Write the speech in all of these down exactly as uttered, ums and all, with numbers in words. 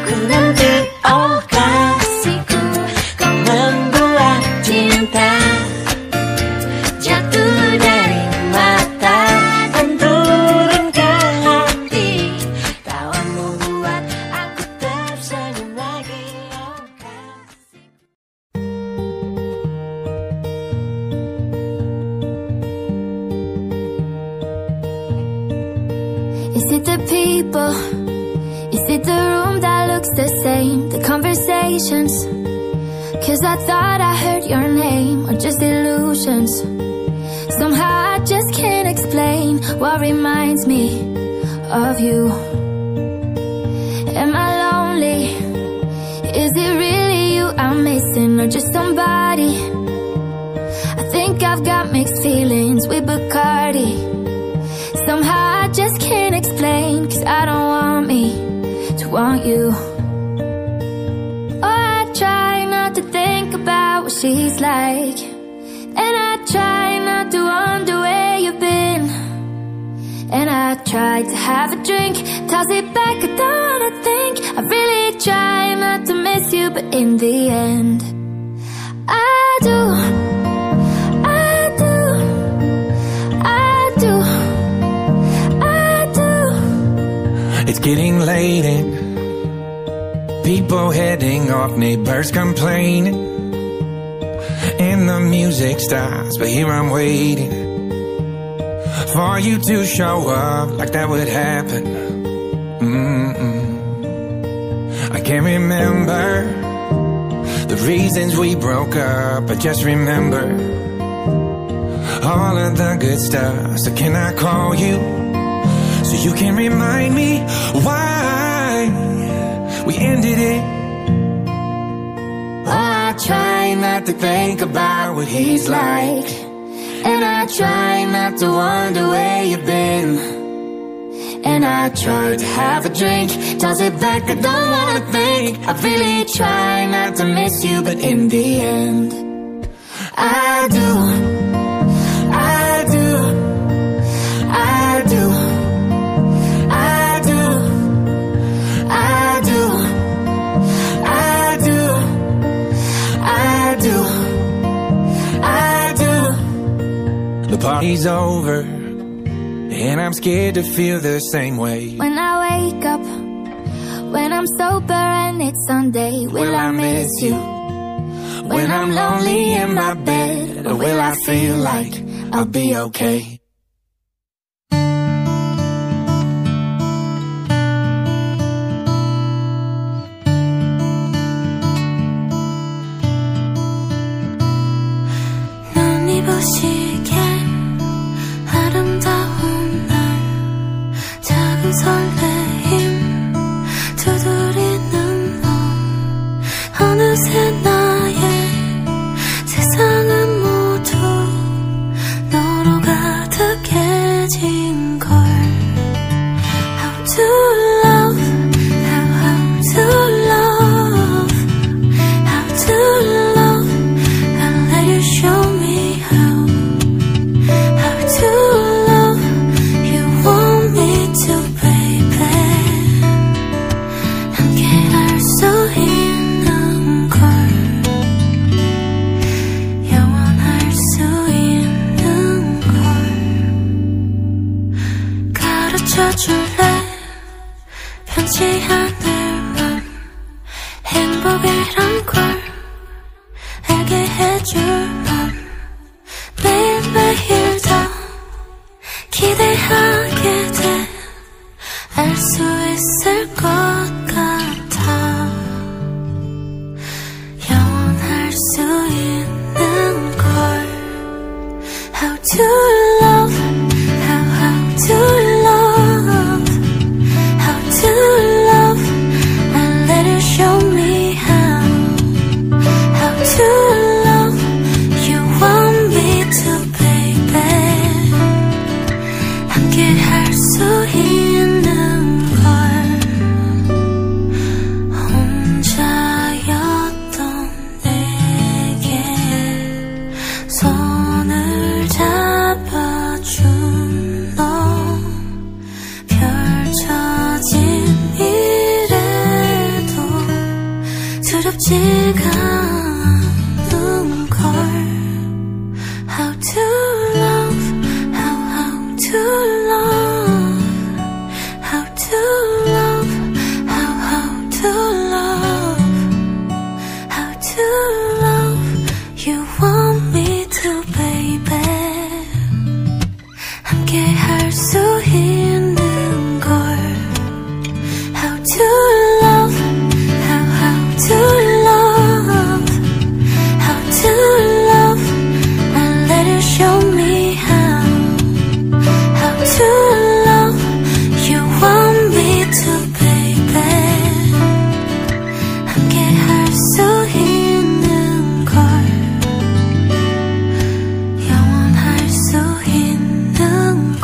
Ku nanti, oh kasihku, kau membuat cinta jatuh dari mata dan turun ke hati. Tawamu buat aku tersenyum lagi, oh kasihku. Is it the people? Is it the room that looks the same? The conversations? Cause I thought I heard your name, or just illusions. Somehow I just can't explain what reminds me of you. Am I lonely? Is it really you I'm missing, or just somebody? I think I've got mixed feelings with Bacardi. Somehow I just can't explain, cause I don't want me to want you. Oh, I try not to think about what she's like, and I try not to wonder where you've been. And I try to have a drink, toss it back, I don't wanna think. I really try not to miss you, but in the end I do, I do, I do, I do. It's getting late and people heading off, neighbors complaining, and the music stops, but here I'm waiting for you to show up, like that would happen. Mm-mm. I can't remember the reasons we broke up, I just remember all of the good stuff. So can I call you so you can remind me why we ended it? Oh, I try not to think about what he's like, and I try not to wonder where you've been. And I try to have a drink, toss it back, I don't wanna think. I really try not to miss you, but in the end I do, I do, I do, I do, I do, I do, I do, I do. The party's over, and I'm scared to feel the same way. When I wake up, when I'm sober and it's Sunday, will, will I miss you? When I'm lonely in my bed, or will I feel like I'll be okay? 눈이 부시게 아름다운 날, 작은 설레임 두드리는 너, 어느새 나의 세상은 모두 너로 가득해진 걸. How to love, how, how to love, how to love, I'll let you show me how. How to love, you want me to, baby. 함께 할 수 있는 걸, 영원할 수 있는 걸 가르쳐줄래? 변치 않을 맘, 행복이란 걸 알게 해줄 맘, 매일매일 더 기대하게 돼. 알 수 있을 것 같아. 영원할 수 있는 걸. How to love, how, how to love, how to love, I'll let you show me how. How to love, 외롭지가 않은 걸. How to love, how, how to love, how to love, how, how to love, how to love you want me to, baby. 함께 할 수 있는 걸. How to love, how, how to love, how to love, and let you show me how. How to love you want me to, baby. 함께 할 수 있는 걸. 영원할 수 있는 걸.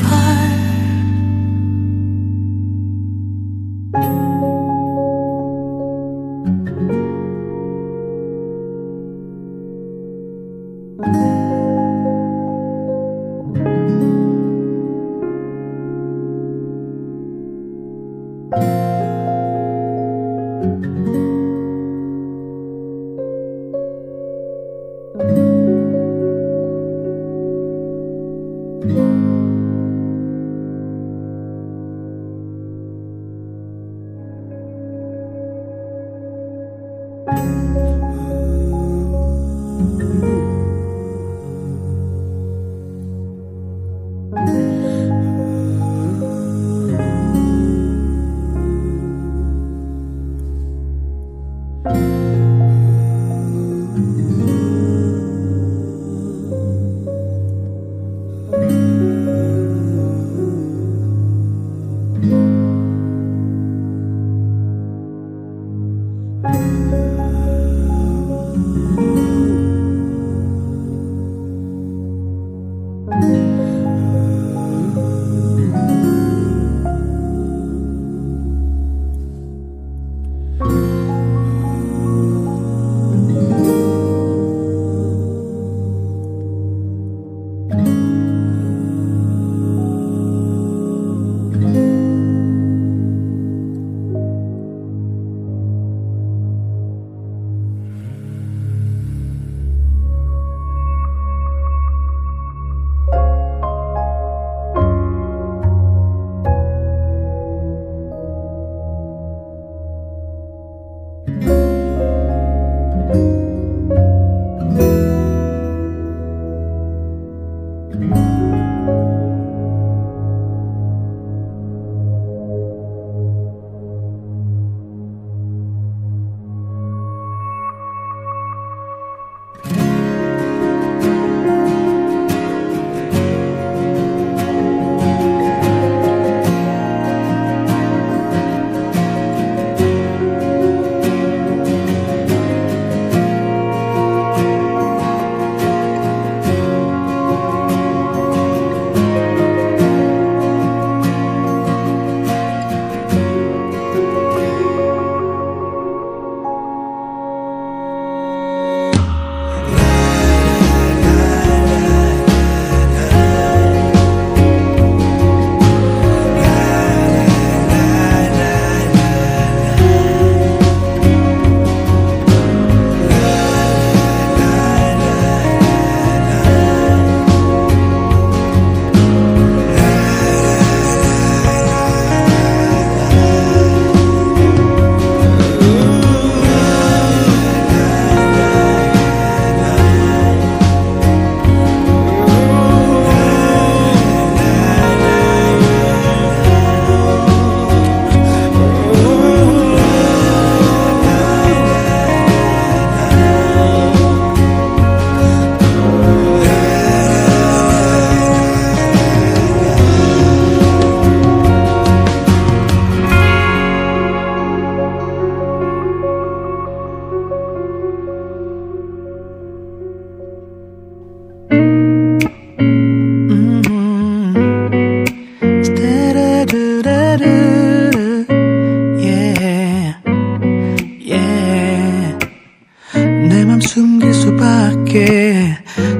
수밖에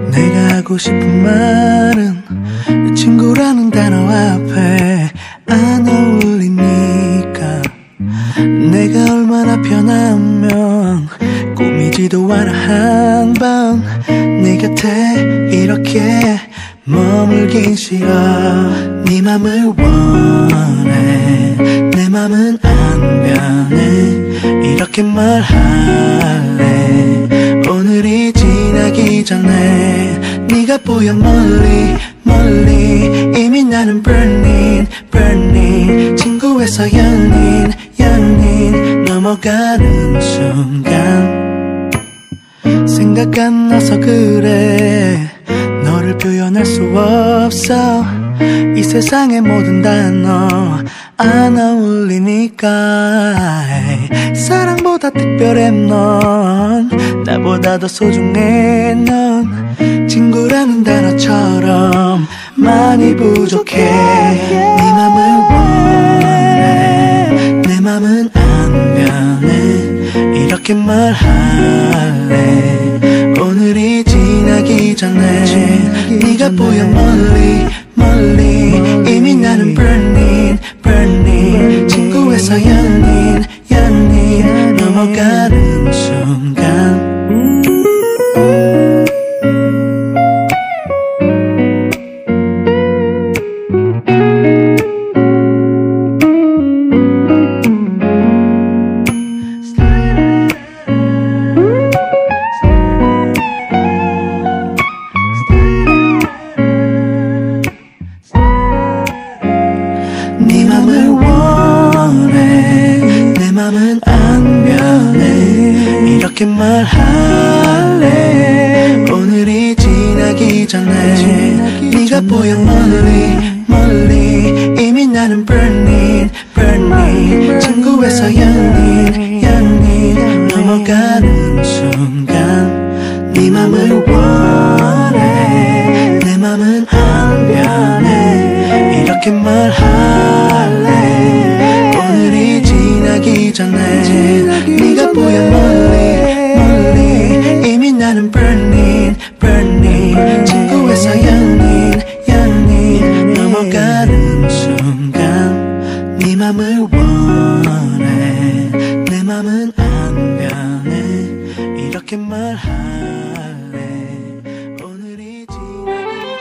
내가 하고 싶은 말은 친구라는 단어 앞에 안 어울리니까 내가 얼마나 편하면 보이지도 않아 한밤 네 곁에 이렇게 머물긴 싫어. 네 맘을 원해 내 맘은 안 변해 이렇게 말할래. 오늘이 지나기 전에 네가 보여 멀리 멀리 이미 나는 burning burning 친구에서 연인 연인 넘어가는 순간 생각 안 나서 그래. 너를 표현할 수 없어. 이 세상의 모든 단어 안 어울리니까. 사랑보다 특별해 넌 나보다 더 소중해. 넌 친구라는 단어처럼 많이 부족해. 네 맘을 원해 내 맘은 안 변해 이렇게 말할래. 오늘이 지나기 전에 네가 보여 멀리 멀리 이미 나는 burning burning 친구에서 연인 연인 넘어가는 순간. 네 맘을 원해 내 맘은 안 변해 이렇게 말할래. 오늘이 지나기 전에 네가 보여 멀리 멀리 이미 나는 burning burning 친구에서 연인 연인 넘어가는 순간. 네 맘을 원해 내 맘은 안 변해 이렇게 말할래. 오늘이 지나기 전에 네가 보여 멀리 멀리 이미 나는 burning burning 친구에서 연인 연인 넘어가는 순간. 네 맘을 원해 내 맘은 안 변해 이렇게 말할래. 오늘이 지나기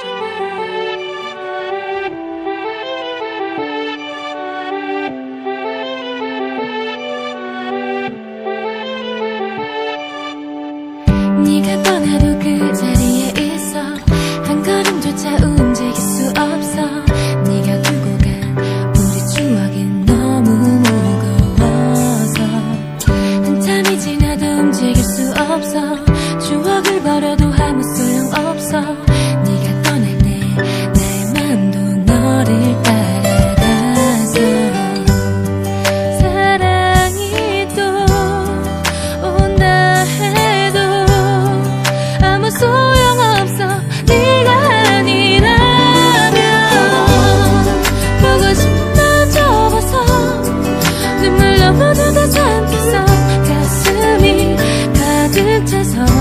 네가 떠나도 그 자리에 있어. 한 걸음조차 움직일 수 없어. 네가 두고 간 우리 추억이 너무 무거워서 한참이 지나도 움직일 수 없어. 추억을 버려도 아무 소용없어. 네가 떠날 때 나의 맘도 너를 따라가서 사랑이 또 온다 해도 아무 소용없어. 네가 아니라면 보고 싶은 날 접어서 눈물 너머도 다 참겠어. 가슴이 가득 차서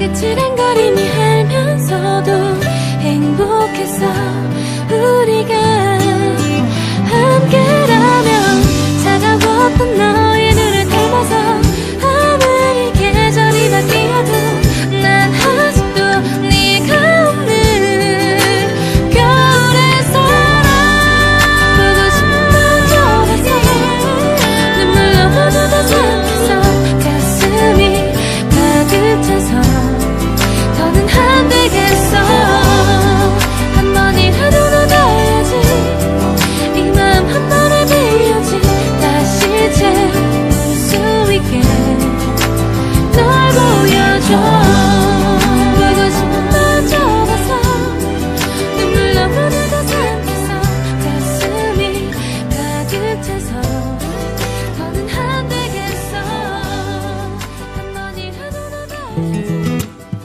찌랭거림이 알면서도 행복했어. 우리가 함께라면 차가웠던 너의 눈을 감아서 아무리 계절이 바뀌어도 난 아직도 네가 없는 겨울에 살아. 보고 싶은 넌 좁아서 눈물 너무도 다 잠겼어. 가슴이 가득 차서 더는 안 되겠어. 한 번이라도 너다야지. 이 마음 한 번에 빌려지. 다시 채울 수 있게 널 보여줘. 보고 싶은 널 좁아서 눈물 너무도 다 삼켜서 가슴이 가득 차서 더는 안 되겠어. 한 번이라도 너다야지.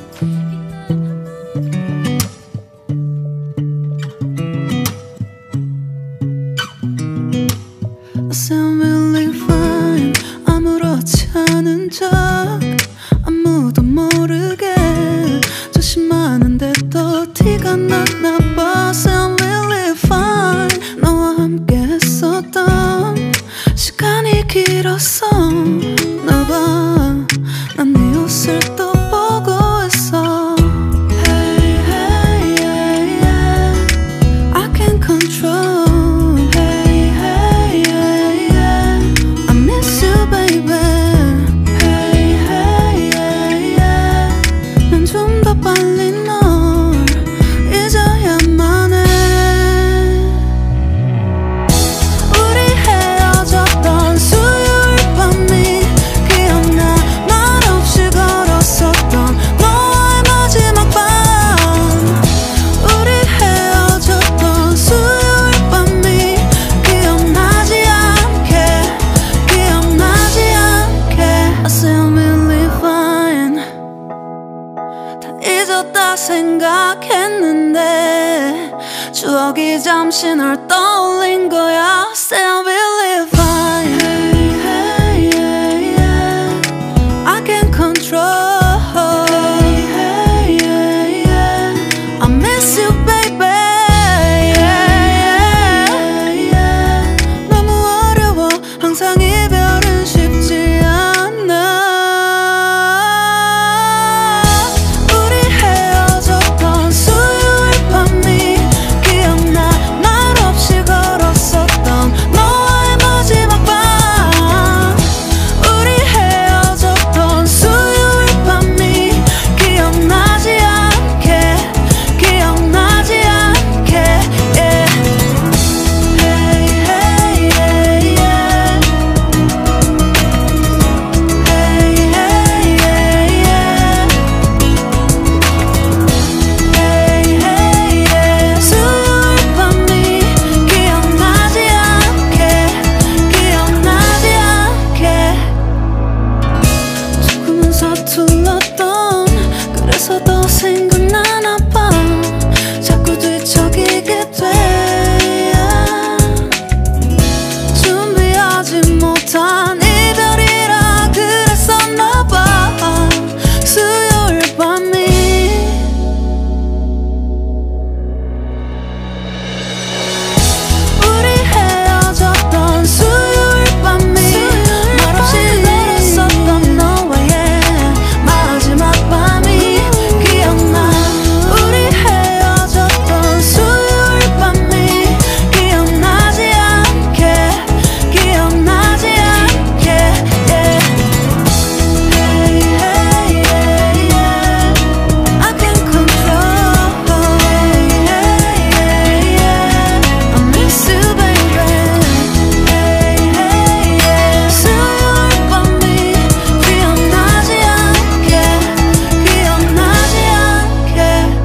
I sound really fine. 아무렇지 않은 척 아무도 모르게 조심하는데 또 티가 났나 봐. Sound really fine. 너와 함께 했었던 시간이 길었어. 나 봐, 난 네 옷을 또 보고 있어. Hey, hey, yeah, yeah. I can't control. 생각했는데 추억이 잠시 널 떠올린 거야. Still really fine. Hey, hey, yeah, yeah. I can't control. Hey, hey, yeah, yeah. I miss you, baby. Yeah, yeah, yeah. 너무 어려워. 항상 이별은 쉽지 않아. 서툴렀던 그래서 더 생각나나 봐. 자꾸 뒤척이게 돼. 준비하지 못한 이별이라 그랬었나 봐. 수요일 밤이 우리 헤어졌던 수요일 밤이 말없이 걸었었던 너와의 마지막 밤이 기억나. 우리 헤어졌던 수요일 밤이 기억나지 않게 기억나지 않게 yeah. Hey, hey, yeah, yeah. I can't control. Hey, hey, yeah, yeah. I miss you, baby. Hey, hey, yeah. 수요일 밤이 기억나지 않게 기억나지 않게.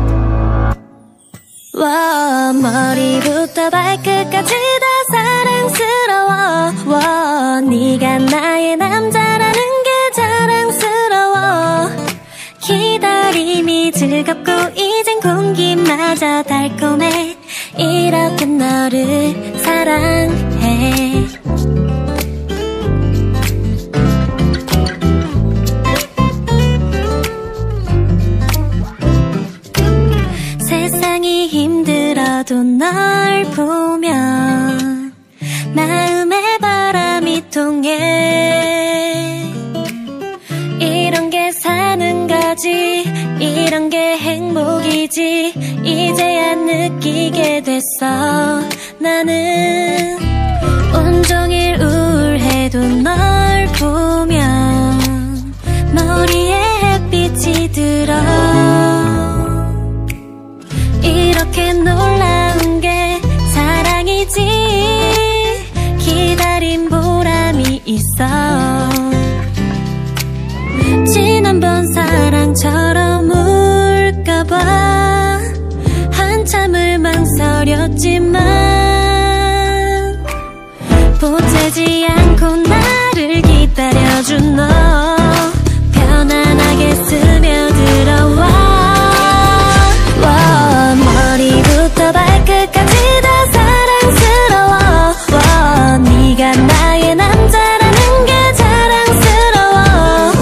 와, 머리부터 발끝까지 다 사랑스러워. 와, 네가 나의 남자라는 게 자랑스러워. 기다림이 즐겁고 이젠 공기마저 달콤해. 이렇게 너를 사랑해. 보기 힘들어도 널 보면 마음에 바람이 통해. 이런 게 사는 거지, 이런 게 행복이지, 이제야 느끼게 됐어. 나는 온종일 우울해도 널 보면 머리에 햇빛이 들어. 이렇게 놀라운 게 사랑이지, 기다린 보람이 있어. 지난번 사랑처럼 울까봐 한참을 망설였지만 보채지 않고 나를 기다려준 너 편안하게 스며들어와. 와, 머리부터 발끝까지 다 사랑스러워. 와, 네가 나의 남자라는 게 자랑스러워.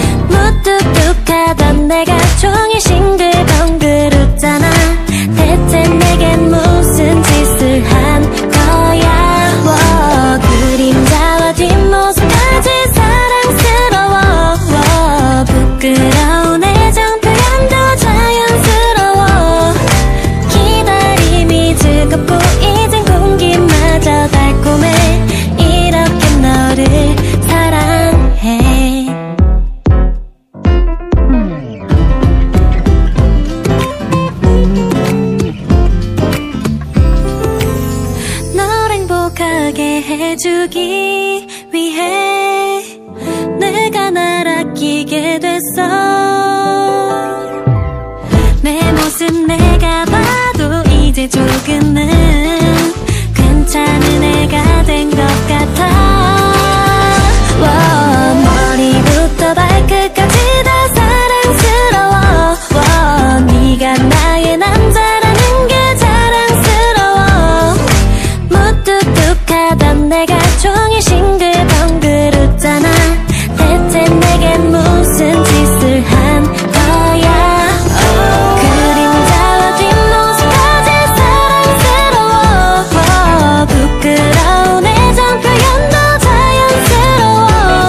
무뚝뚝하던 내가 종일 싱글벙글 웃잖아. 대체 내겐 무슨 짓을 한 거야. 와, 그림자와 뒷모습까지 사랑스러워. 와, 부끄러운 애정 표현도 자연스러워. 기다림이 즐겁고 이젠 공기마저 달콤해. 이렇게 너를 사랑해. 널 행복하게 해주기 위해 내가 날 아끼게 됐어. 내 모습 내가 봐도 이제 조금은 괜찮은 애가 된 것 같아. 와, 머리부터 발끝까지 다 사랑스러워. 와, 네가 나의 남자라는 게 자랑스러워. 무뚝뚝하던 내가 종일 싱글벙글 웃잖아. 대체 내겐 무슨 짓을 한 거야. 그림자와 뒷모습까지 사랑스러워. 부끄러운 애정 표현도 자연스러워.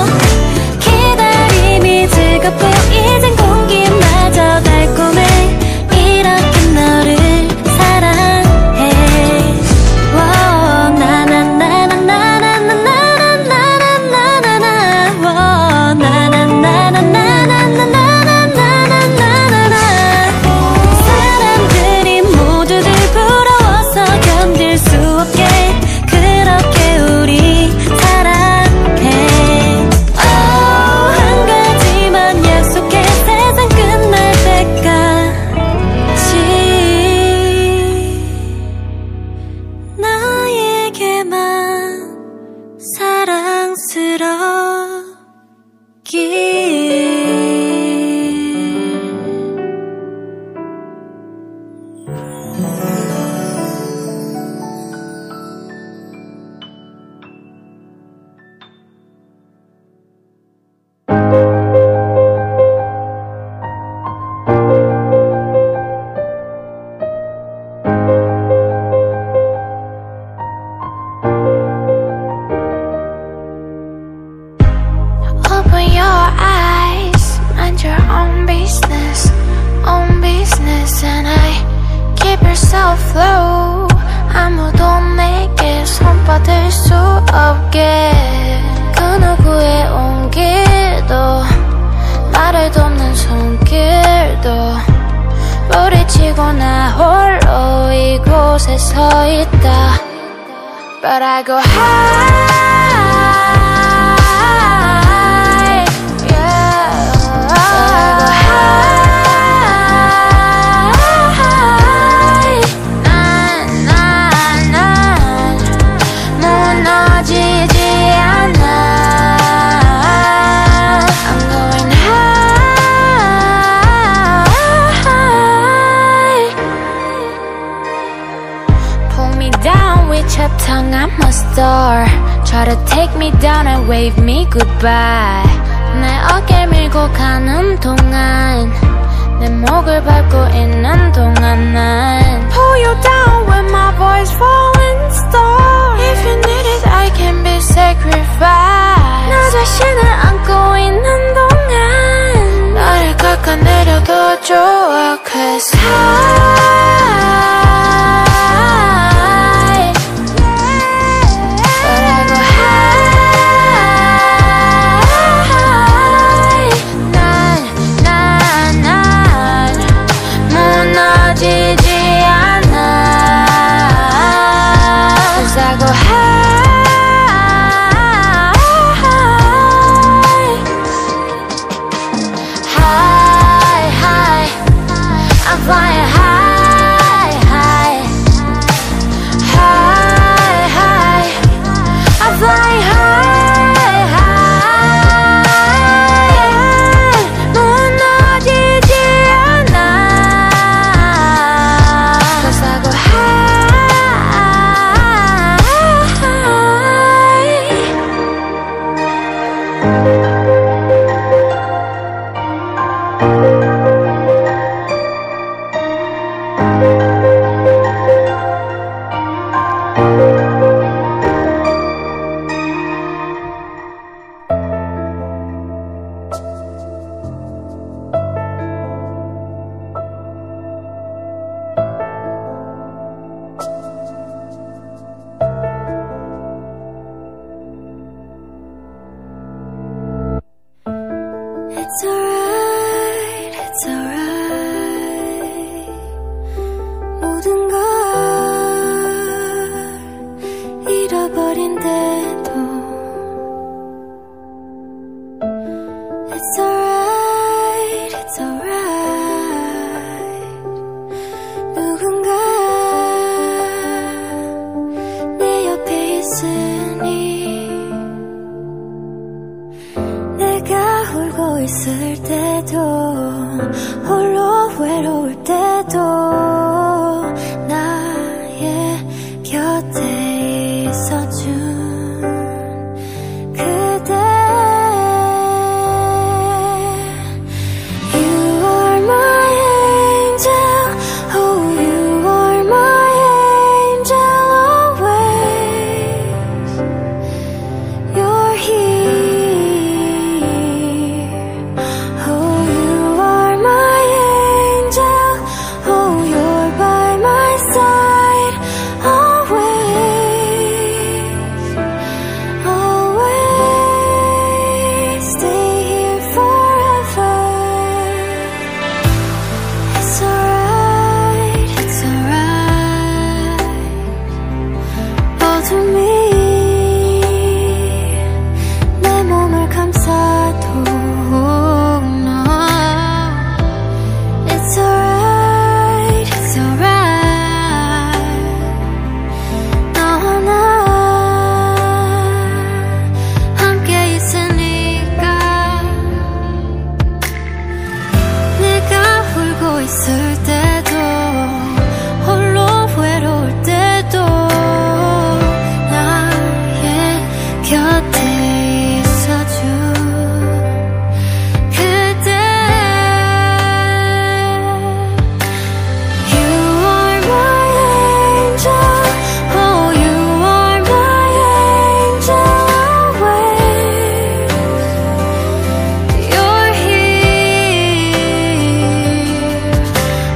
기다림이 즐겁고 이젠 공기마저 달콤해. 이렇게 너를 사랑해. 와, 나나나나나나나나나나나나나. 와, 나나나나나나나나나나나나. 사람들이 모두들 부러워서 견딜 수 없게 그렇게 우리 사랑해. 오, 한 가지만 약속해. 세상 끝날 때까지 나에게만 Open your eyes, mind your own business, own business. And I keep yourself low. 아무도 내게 손뻗을 수 없게. 그 누구의 온기도 나를 돕는 손길도 부딪히고 나 홀로 이곳에 서 있다. But I go high, yeah. But I go high. 난, 난, 난 무너지지 않아. I'm going high. Pull me down with your tongue, I'm a star. Try to take me down and wave me goodbye. 내 어깨 밀고 가는 동안 내 목을 밟고 있는 동안 난 좋아. Cause high, but I go high. 난, 난, 난 무너지지 않아. Cause I go high. Flying high, high, high, high. I'm flying high, high. 무너지지 않아. Cause I go It's alright, it's alright. 모든 걸 잃어버린대도 It's alright, it's alright. 누군가 내 옆에 있으니 내가 울고 있을 때도 홀로 외로울 때도 나의 곁에 있어준 그대. You are my angel, oh you are my angel always. You're here. Oh, you are my angel. Oh, you're by my side always, always. Stay here forever. It's alright, it's alright. 어둠이 내 몸을 감싸도 no. It's alright, it's alright. 너와 나 함께 있으니까. 내가 울고 있을 때도 홀로 외로울 때도 나의 곁에 있어준 그대. You are my angel, oh you are my angel always. You're here.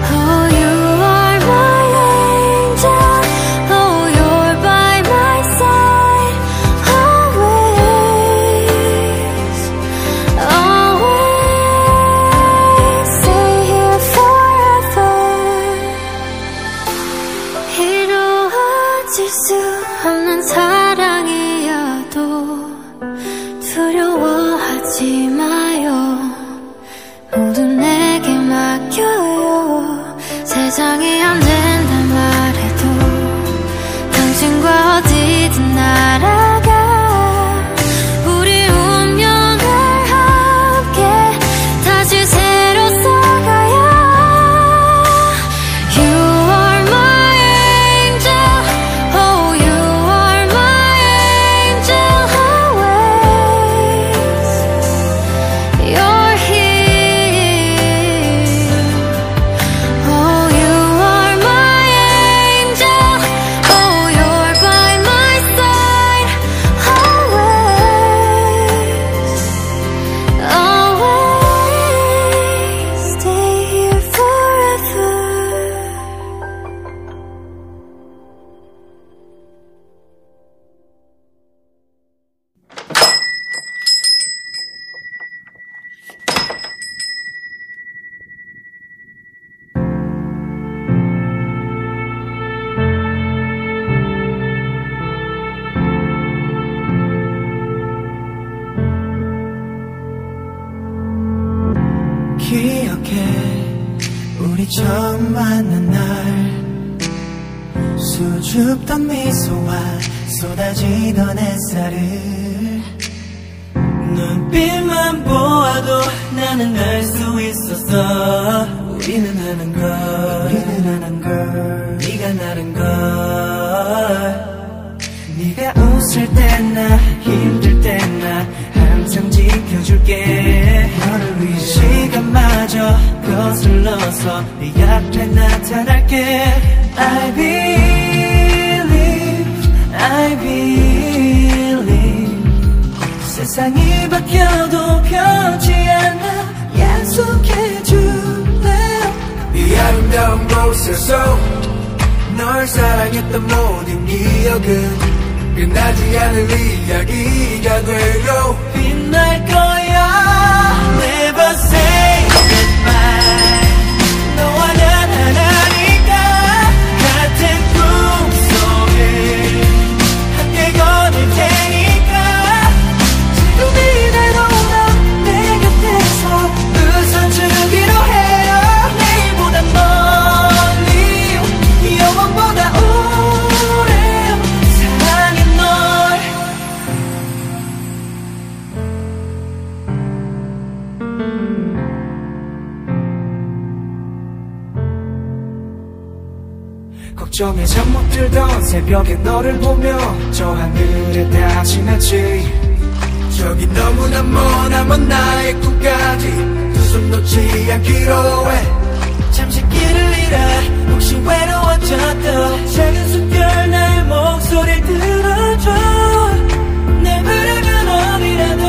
우리 처음 만난 날 수줍던 미소와 쏟아지던 햇살을 눈빛만 보아도 나는 알 수 있었어. 우리는 하는 걸, 우리는 하는 걸, 네가 나른 걸. 네가 웃을 때나 힘들 때나 항상 지켜줄게. 너를 위해 시간마저 거슬러서 네 앞에 나타날게. I believe, I believe. 세상이 바뀌어도 변치 않아. 약속해줄래. 이 아름다운 곳에서 널 사랑했던 모든 기억은 끝나지 않을 이야기가 되고 빛날 거야. Never say goodbye. 너와 난 하나니까 같은 꿈속에 함께 걸을 테니까 지금 이대로 넌 내 곁에서 웃어주기로 해요. 내일보다 멀리 영원보다 오래 사랑해 널. 걱정에 잠 못 들던 새벽에 너를 보며 저 하늘에 다시 났지. 저기 너무나 머나먼 나의 꿈까지 두 손 놓지 않기로 해. 잠시 길을 잃어 혹시 외로워졌던 작은 숨결 나의 목소리를 들어줘. 내 부르면 어디라도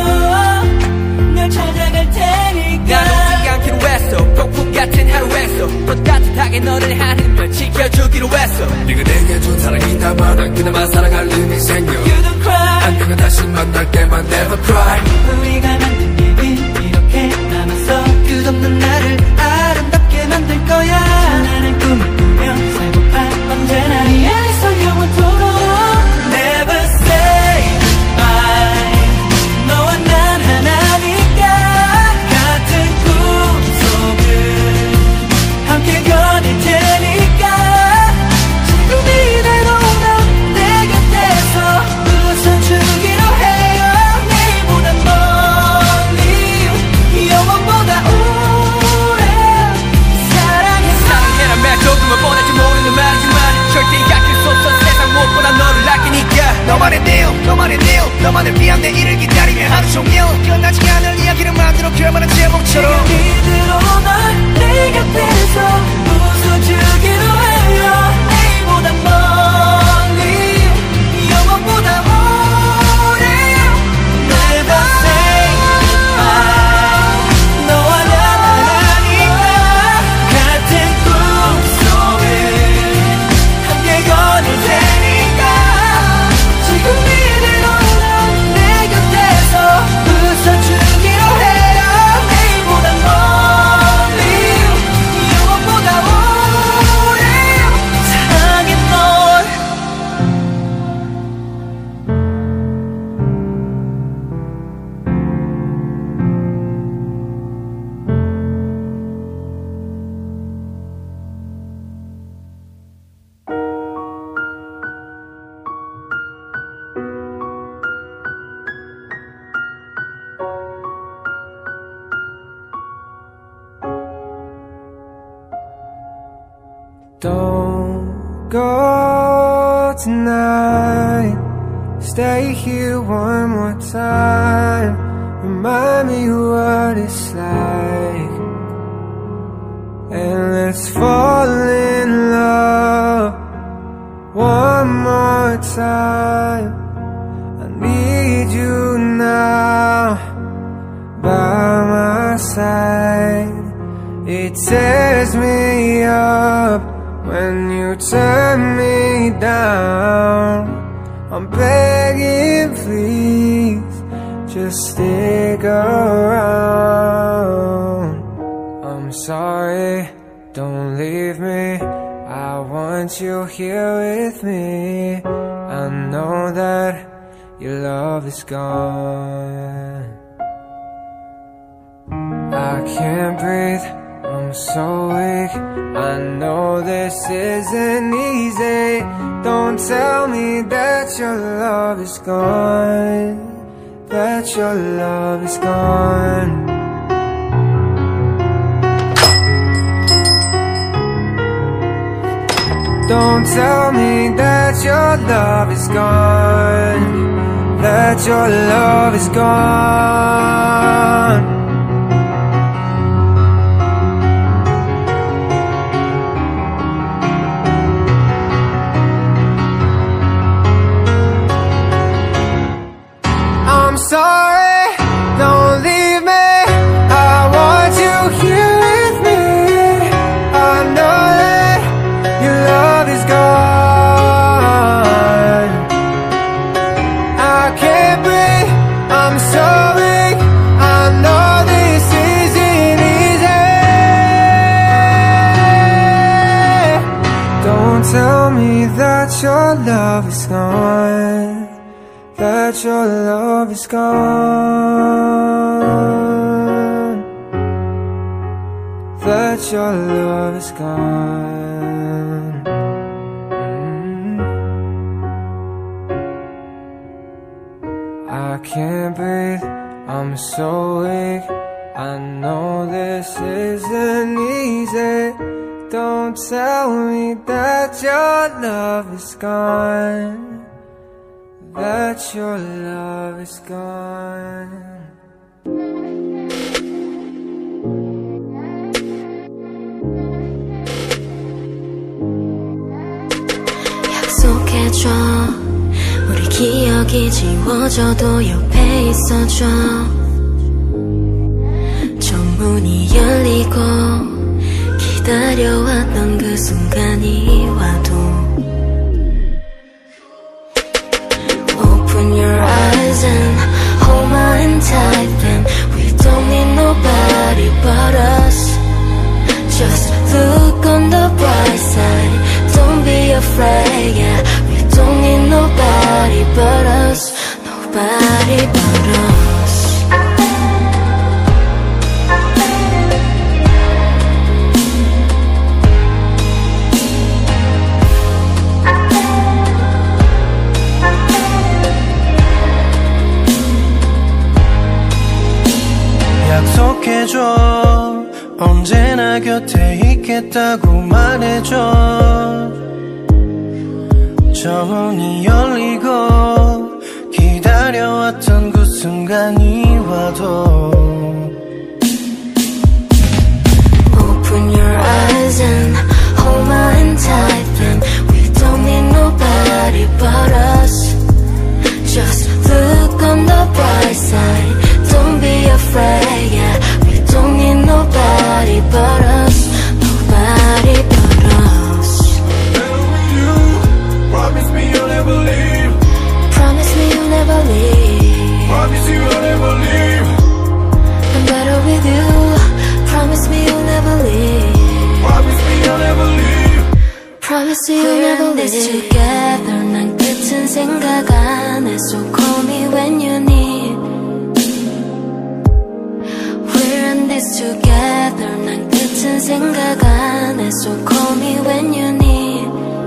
널 찾아갈 테니까. 난 오지 않기로 했어. 폭풍 같은 하루에서 또 따뜻하게 너를 하는 걸 지켜주기로 했어. 네가 내게 준 사랑이다만 난 그나마 사랑할 힘이 생겨. You don't cry. 안녕은 다시 만날 때만 never cry. 우리가 만든 얘기 이렇게 남았어. 끝없는 나를 아름답게 만들 거야. 나는 꿈을 꾸며 살고파 언제나 네 안에서 영원토록. Never say goodbye. 너와 난 하나니까 같은 꿈속을 함께 걸을 테니까 지금 이대로 넌 내 곁에서 웃어주기로 해요. 내일보다 멀리 영원보다 오래 사랑해. 사랑해란 말 조금은 뻔할지 모르는 말이지만 절대 약할 수 없어. 세상 무엇보다 너를 아끼니까. 너만의 내일, 너만의 내일, 너만을 위한 내일을 기다리며 하루 종일 끝나지 않을 이야기를 만들어 그만한 제목처럼 이대로 널 내 곁에서 웃어주기로 해요. 내일보다 멀리 영원보다 오래 Never say goodbye. 너와 난 하나니까 같은 꿈속에 함께 걸을 테니까 지금 이대로 넌 내 곁에서 웃어주기로 해요. 내일보다 멀리 영원보다 오래 사랑해 널. Don't go tonight. Stay here one more time. Remind me what it's like. And let's fall in love one more time. I need you now by my side. It tears me up when you turn me down. I'm begging, please, just stick around. I'm sorry, don't leave me. I want you here with me. I know that your love is gone. I can't breathe, I'm I'm so weak, I know this isn't easy. Don't tell me that your love is gone, that your love is gone. Don't tell me that your love is gone, that your love is gone. I'm sorry, don't leave me, I want you here with me. I know that your love is gone. I can't breathe, I'm so weak, I know this isn't easy. Don't tell me that your love is gone, that your love is gone, that your love is gone. Mm. I can't breathe, I'm so weak, I know this isn't easy. Don't tell me that your love is gone, that your love is gone. 약속해줘 우리 기억이 지워져도 옆에 있어줘 정문이 열리고 기다려왔던 그 순간이 와도 Open your eyes and hold mine tight. Then we don't need nobody but us. Just look on the bright side. Don't be afraid, yeah. We don't need nobody but us. Nobody but us. 약속해줘 언제나 곁에 있겠다고 말해줘 정문이 열리고 기다려왔던 그 순간이 와도 Open your eyes and hold mine tight. Then we don't need nobody but us. Just look on the bright side. Don't be afraid, yeah. We don't need nobody but us. Nobody but us. Better with you. Promise me you'll never leave. Promise me you'll never leave. Promise you I'll never leave. I'm better with you. Promise me you'll never leave. Promise me I'll never leave. Promise you you'll never leave. We're in this together. 난 끝은 생각 안 해. So call me when you need. Together 난 끝은 생각 안 해. So call me when you need.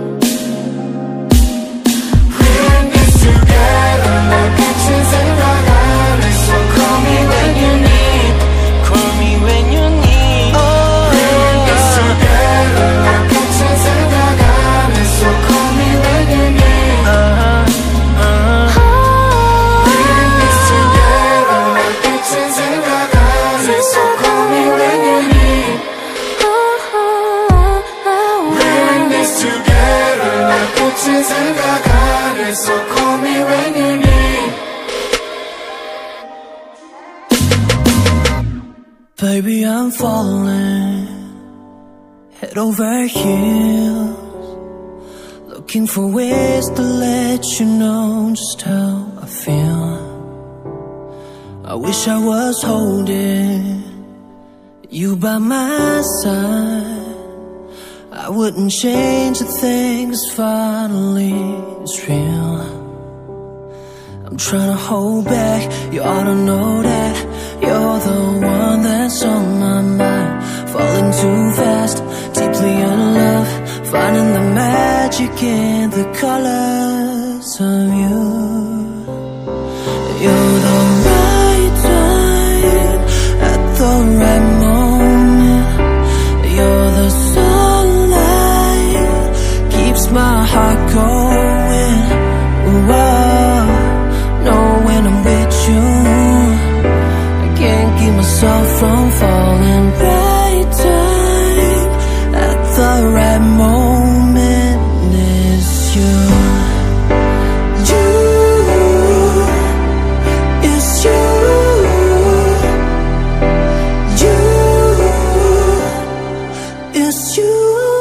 We're in this together 난 끝은 생각 안 해. So call me when you need. Call me when you need. Oh. We're in this together 난 끝은 생각 안 해. So call me when you need. Uh-huh. Uh-huh. We're in this together 난 끝은 생각 안 해. So call me when you need. We're in this together 난 끝은 생각 안 해. So call me when you need. Baby, I'm falling head over heels, looking for ways to let you know just how I feel. I wish I was holding you by my side. I wouldn't change a thing, 'cause finally it's real. I'm trying to hold back, you ought to know that you're the one that's on my mind. falling too fast, deeply in love, finding the magic in the colors of you. You're the right time at the right moment. You're the sunlight, keeps my heart going. Whoa, know when I'm with you, I can't keep myself from falling. Right time at the right moment is you. You, is you. You, is you.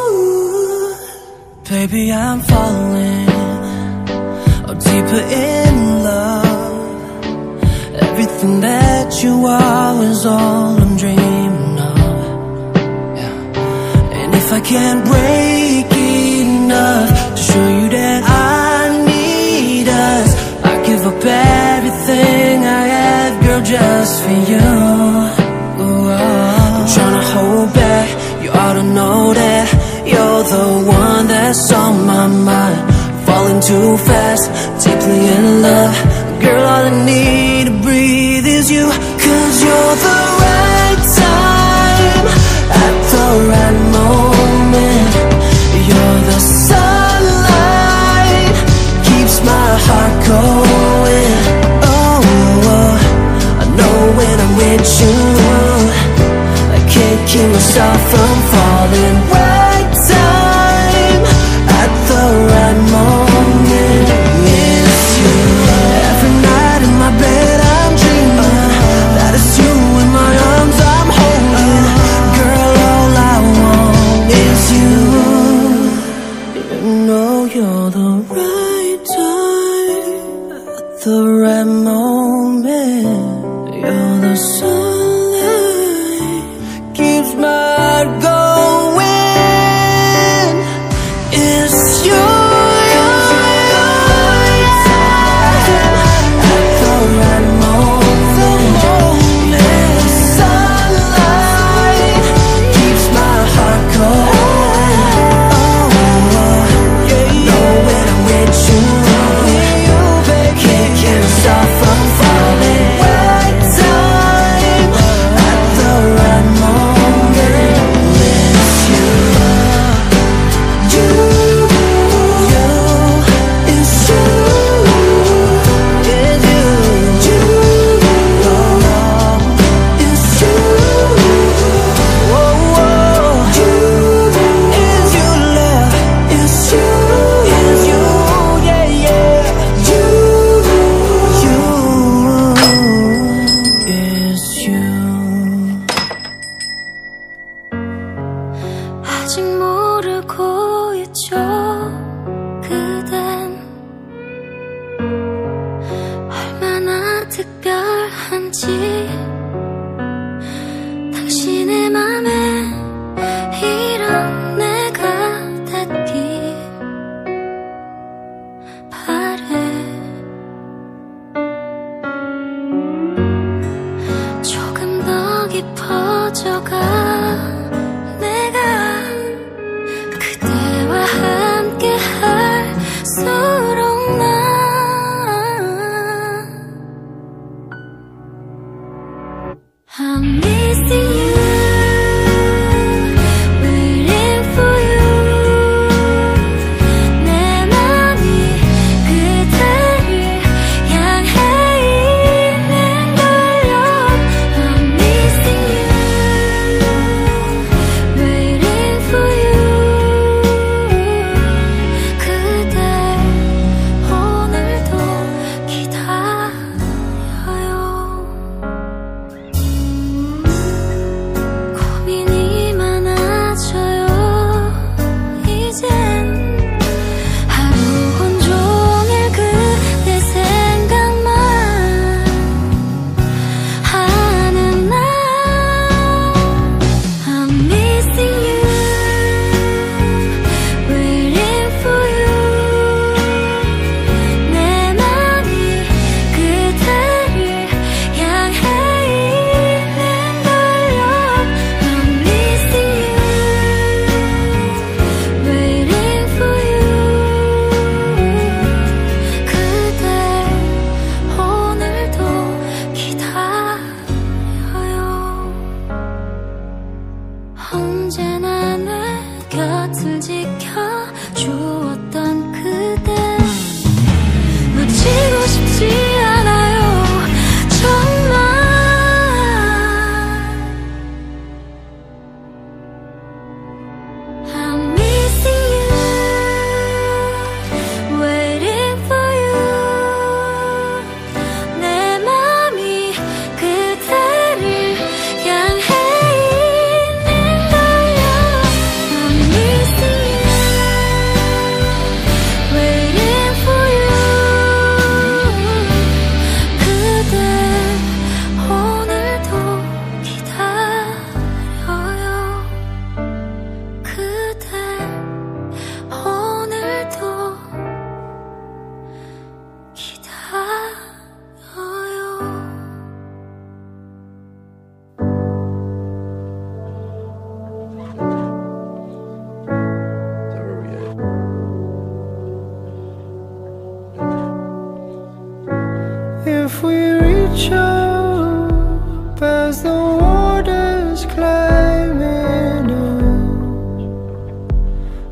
Baby, I'm falling deeper in love. Everything that you are is all I'm dreaming of, yeah. And if I can't break enough to show you that I need us, I give up everything I have, girl, just for you. Ooh, I'm trying to hold back, you ought to know that you're the one that's on my mind. Falling too fast, deeply in love, girl, all I need to breathe is you. Cause you're the right time at the right moment. You're the sunlight, keeps my heart going. Oh, oh, I know when I'm with you, I can't keep myself from falling. Right time at the right moment.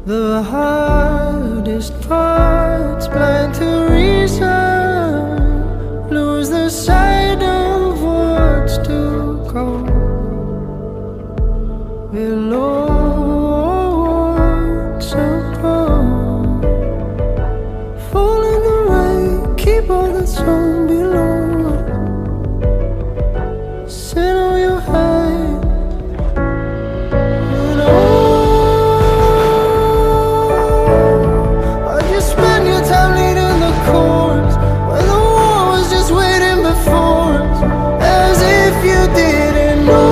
The hardest part's blind to reason, lose the sight of what's to come. Below what's above, fall in the rain, keep all the sun below. Sit on your head, and oh, why'd you spend your time leading the chorus when the war was just waiting before us, as if you didn't know.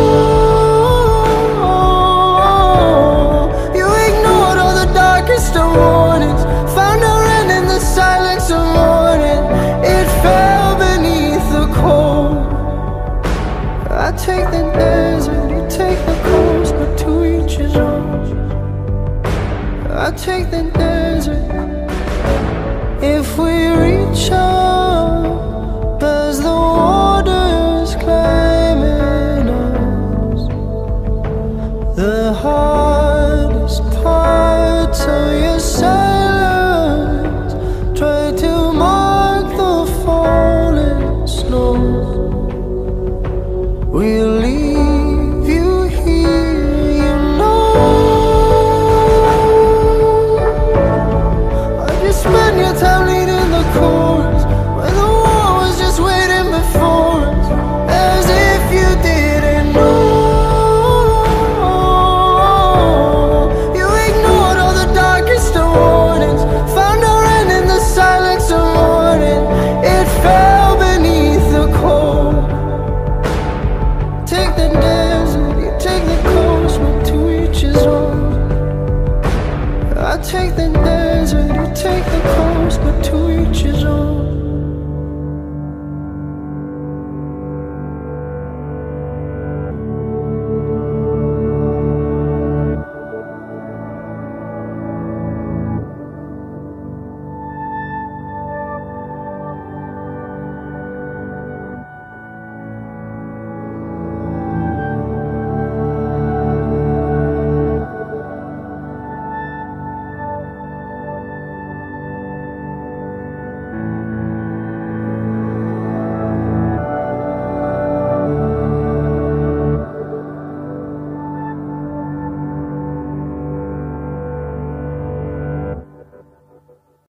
You ignored all the darkest of warnings, found our end in the silence of morning. It fell beneath the cold. I take the desert, you take the coast, but to each his own. I take the desert, if we reach out.